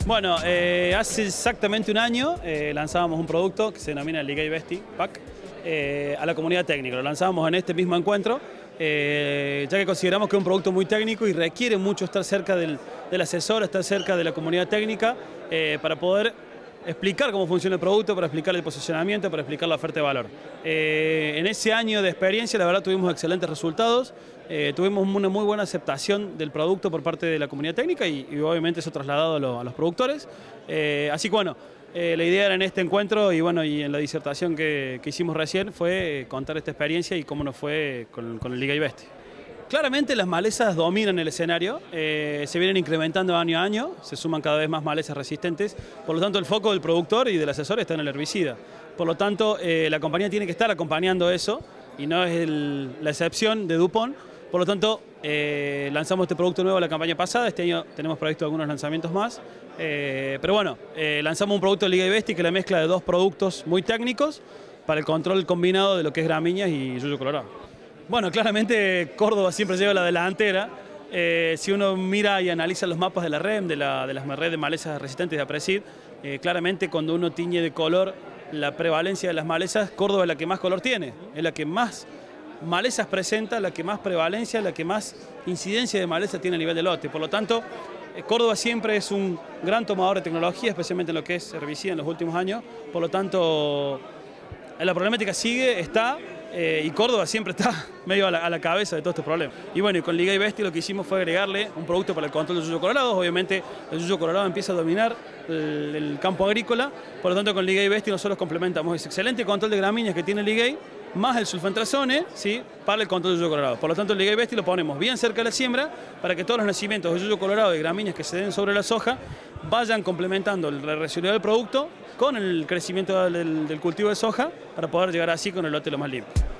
Bueno, hace exactamente un año lanzábamos un producto que se denomina Ligay Besti Pack a la comunidad técnica. Lo lanzábamos en este mismo encuentro, ya que consideramos que es un producto muy técnico y requiere mucho estar cerca del asesor, estar cerca de la comunidad técnica para poder explicar cómo funciona el producto, para explicar el posicionamiento, para explicar la oferta de valor. En ese año de experiencia, la verdad, tuvimos excelentes resultados, tuvimos una muy buena aceptación del producto por parte de la comunidad técnica y obviamente eso trasladado a los productores. Así que bueno, la idea era en este encuentro y bueno, y en la disertación que hicimos recién fue contar esta experiencia y cómo nos fue con el Ligay Besti. Claramente las malezas dominan el escenario, se vienen incrementando año a año, se suman cada vez más malezas resistentes, por lo tanto el foco del productor y del asesor está en el herbicida. Por lo tanto la compañía tiene que estar acompañando eso y no es la excepción de DuPont. Por lo tanto lanzamos este producto nuevo la campaña pasada, este año tenemos previsto algunos lanzamientos más, pero bueno, lanzamos un producto de Ligay Besti que es la mezcla de dos productos muy técnicos para el control combinado de lo que es gramíneas y yuyo colorado. Bueno, claramente Córdoba siempre lleva la delantera. Si uno mira y analiza los mapas de la REM, de las red de malezas resistentes de Aprecid, claramente cuando uno tiñe de color la prevalencia de las malezas, Córdoba es la que más color tiene, es la que más malezas presenta, la que más prevalencia, la que más incidencia de maleza tiene a nivel de lote. Por lo tanto, Córdoba siempre es un gran tomador de tecnología, especialmente en lo que es herbicida en los últimos años. Por lo tanto, la problemática sigue, está. Y Córdoba siempre está medio a la cabeza de todos estos problemas. Y bueno, y con Ligay Besti lo que hicimos fue agregarle un producto para el control del yuyo colorado. Obviamente el yuyo colorado empieza a dominar el campo agrícola, por lo tanto con Ligay Besti nosotros complementamos ese excelente control de gramíneas que tiene Ligay, más el sulfentrazone, ¿sí?, para el control del yuyo colorado. Por lo tanto el Ligay Besti lo ponemos bien cerca de la siembra para que todos los nacimientos de yuyo colorado y gramíneas que se den sobre la soja vayan complementando la residualidad del producto con el crecimiento del cultivo de soja para poder llegar así con el lote lo más limpio.